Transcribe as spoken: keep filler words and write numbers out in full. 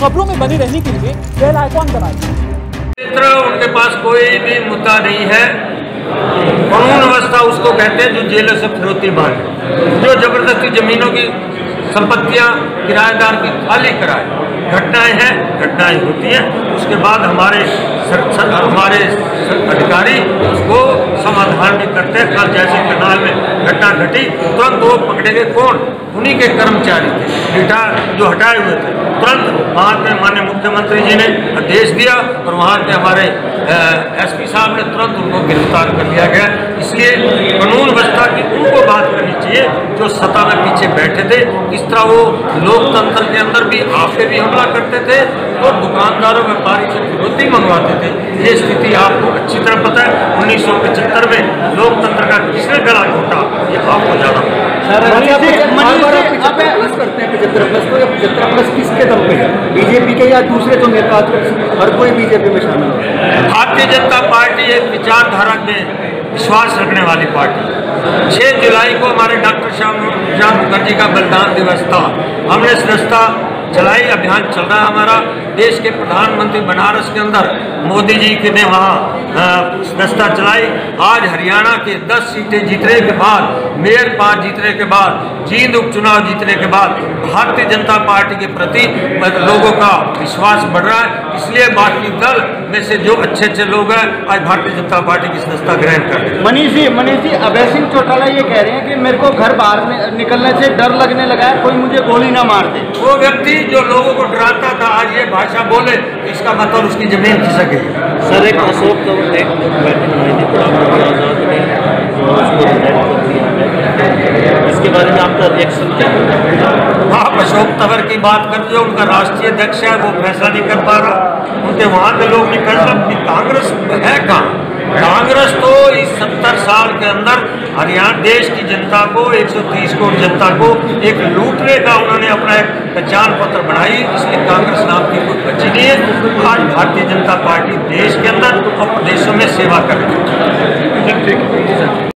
खबरों में बने रहने के लिए बेल आइकॉन दबाएं। उनके पास कोई भी मुद्दा नहीं है। कानून व्यवस्था उसको कहते हैं जो जेलों से फिरौती मांगे, जो जबरदस्ती जमीनों की संपत्तियां किराएदार की खाली कराए। घटनाएं हैं, घटनाएं होती हैं, उसके बाद हमारे सर, सर, हमारे अधिकारी उसको समाधान भी करते हैं। कल जैसे करनाल में घटना घटी, तुरंत वो पकड़ेंगे कौन? उन्हीं के कर्मचारी थे रिटायर जो हटाए हुए थे। तुरंत वहाँ के माननीय मुख्यमंत्री जी ने आदेश दिया और वहाँ के हमारे एसपी साहब ने तुरंत उनको गिरफ्तार कर लिया गया। इसलिए कानून व्यवस्था की उनको बात करनी चाहिए जो सत्ता में पीछे बैठे थे। इस तरह वो लोकतंत्र के अंदर भी आपसे भी हमला करते थे और दुकानदारों व्यापारी से फिरौती मंगवाते थे। ये स्थिति आपको अच्छी तरह पता है। उन्नीस सौ पचहत्तर में लोकतंत्र का किसने गला घोटा, ये आपको ज्यादा करते हैं। पचहत्तर प्लस तो पचहत्तर प्लस किसके दम पे है? बीजेपी के या दूसरे तो नेता? हर कोई बीजेपी में शामिल है। भारतीय जनता पार्टी एक विचारधारा में विश्वास रखने वाली पार्टी। छह जुलाई को हमारे डॉक्टर श्याम श्याम मुखर्जी का बलिदान दिवस था। हमने सदस्यता चलाई, अभियान चल रहा है हमारा। देश के प्रधानमंत्री बनारस के अंदर मोदी जी के ने वहाँ सदस्यता चलाई। आज हरियाणा के दस सीटें जीतने के बाद, मेयर पास जीतने के बाद, जींद उपचुनाव जीतने के बाद भारतीय जनता पार्टी के प्रति लोगों का विश्वास बढ़ रहा है। इसलिए बाकी दल में से जो अच्छे अच्छे लोग हैं आज भारतीय जनता पार्टी की सदस्यता ग्रहण कर रहे हैं। मनीष जी मनीष जी अभय सिंह चौटाला ये कह रहे हैं कि मेरे को घर बाहर निकलने से डर लगने लगा है, कोई मुझे गोली ना मार दे। वो व्यक्ति जो लोगों को डराता था आज ये भाषा बोले, इसका मतलब उसकी जमीन खिसक गई। सर एक अशोक तंवर एक इसके बारे में आपका रिएक्शन क्या है? आप अशोक तंवर की बात करते हो, उनका राष्ट्रीय अध्यक्ष है, वो फैसला नहीं कर पा रहा। उनके वहाँ के लोग नहीं कर सकते। कांग्रेस है कहाँ? कांग्रेस तो इस सत्तर साल के अंदर हरियाणा देश की जनता को, एक सौ तीस करोड़ जनता को एक लूटने का उन्होंने अपना एक पहचान पत्र बनाई। इसलिए कांग्रेस नाम की कोई बची नहीं है। आज भारतीय जनता पार्टी देश के अंदर और प्रदेशों में सेवा कर रही है।